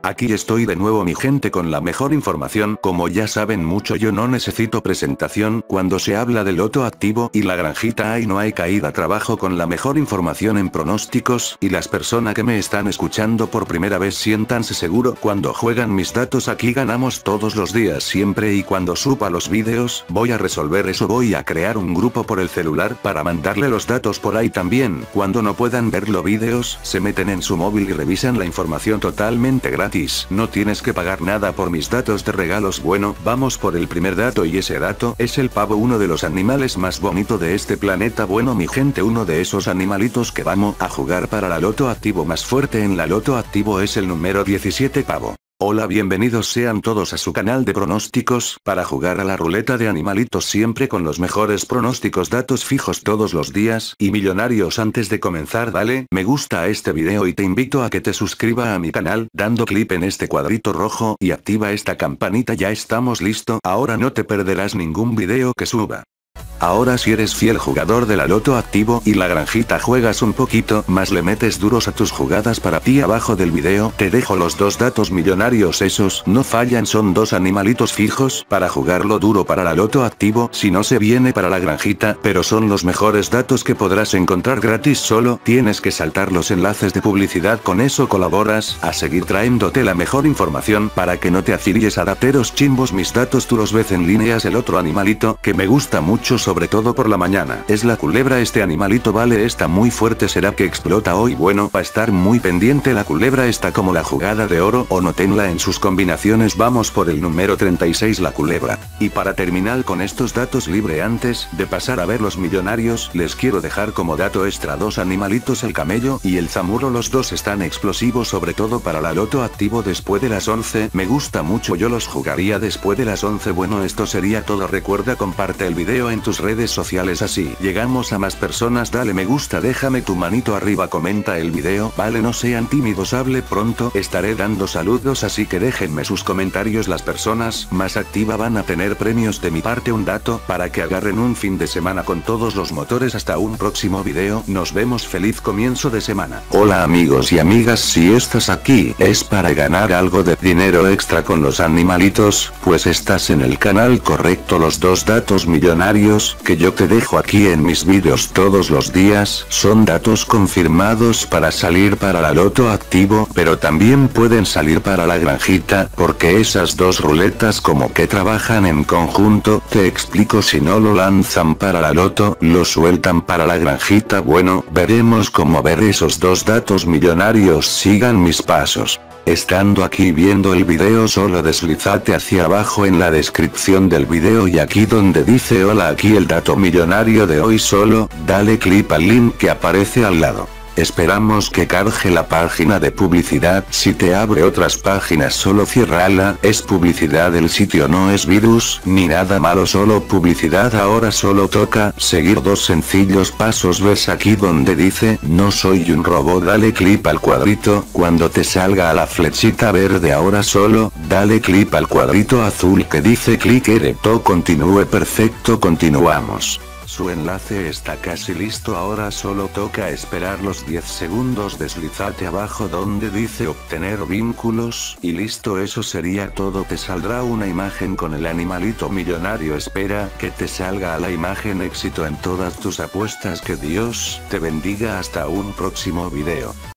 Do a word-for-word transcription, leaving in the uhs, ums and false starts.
Aquí estoy de nuevo mi gente con la mejor información. Como ya saben mucho, yo no necesito presentación cuando se habla del loto activo y la granjita. Ay, no hay caída. Trabajo con la mejor información en pronósticos, y las personas que me están escuchando por primera vez siéntanse seguro cuando juegan mis datos. Aquí ganamos todos los días siempre, y cuando suba los vídeos voy a resolver eso. Voy a crear un grupo por el celular para mandarle los datos por ahí también. Cuando no puedan ver los vídeos, se meten en su móvil y revisan la información totalmente gratis. No tienes que pagar nada por mis datos de regalos. Bueno, vamos por el primer dato, y ese dato es el pavo, uno de los animales más bonitos de este planeta. Bueno mi gente, uno de esos animalitos que vamos a jugar para la loto activo más fuerte en la loto activo es el número diecisiete, pavo. Hola, bienvenidos sean todos a su canal de pronósticos, para jugar a la ruleta de animalitos siempre con los mejores pronósticos, datos fijos todos los días, y millonarios. Antes de comenzar dale me gusta a este video y te invito a que te suscriba a mi canal, dando clic en este cuadrito rojo y activa esta campanita. Ya estamos listo, ahora no te perderás ningún video que suba. Ahora si eres fiel jugador de la loto activo y la granjita, juegas un poquito más, le metes duros a tus jugadas. Para ti abajo del video te dejo los dos datos millonarios, esos no fallan, son dos animalitos fijos para jugarlo duro para la loto activo, si no se viene para la granjita, pero son los mejores datos que podrás encontrar gratis. Solo tienes que saltar los enlaces de publicidad, con eso colaboras a seguir trayéndote la mejor información para que no te afilies a dateros chimbos. Mis datos tú los ves en líneas. El otro animalito que me gusta mucho, sobre todo por la mañana, es la culebra. Este animalito vale, está muy fuerte. ¿Será que explota hoy? Bueno, va a estar muy pendiente. La culebra está como la jugada de oro, o notenla en sus combinaciones. Vamos por el número treinta y seis, la culebra. Y para terminar con estos datos libre, antes de pasar a ver los millonarios, les quiero dejar como dato extra dos animalitos, el camello y el zamuro. Los dos están explosivos, sobre todo para la loto activo después de las once. Me gusta mucho, yo los jugaría después de las once. Bueno, esto sería todo. Recuerda, comparte el video en tus redes sociales, así llegamos a más personas. Dale me gusta, déjame tu manito arriba, comenta el video, vale, no sean tímidos. Hable pronto, estaré dando saludos, así que déjenme sus comentarios. Las personas más activas van a tener premios de mi parte. Un dato para que agarren un fin de semana con todos los motores. Hasta un próximo video, nos vemos, feliz comienzo de semana. Hola amigos y amigas, si estás aquí es para ganar algo de dinero extra con los animalitos, pues estás en el canal correcto. Los dos datos millonarios que yo te dejo aquí en mis vídeos todos los días son datos confirmados para salir para la loto activo, pero también pueden salir para la granjita, porque esas dos ruletas como que trabajan en conjunto. Te explico, si no lo lanzan para la loto, lo sueltan para la granjita. Bueno, veremos cómo ver esos dos datos millonarios. Sigan mis pasos. Estando aquí viendo el video, solo deslizate hacia abajo en la descripción del video, y aquí donde dice hola, aquí el dato millonario de hoy, solo dale clic al link que aparece al lado. Esperamos que cargue la página de publicidad. Si te abre otras páginas, solo ciérrala, es publicidad, el sitio no es virus ni nada malo, solo publicidad. Ahora solo toca seguir dos sencillos pasos. Ves aquí donde dice no soy un robot, dale clic al cuadrito. Cuando te salga a la flechita verde, ahora solo dale clic al cuadrito azul que dice clic here to continúe. Perfecto, continuamos. Su enlace está casi listo, ahora solo toca esperar los diez segundos. Deslízate abajo donde dice obtener vínculos, y listo, eso sería todo. Te saldrá una imagen con el animalito millonario, espera que te salga a la imagen. Éxito en todas tus apuestas, que Dios te bendiga, hasta un próximo video.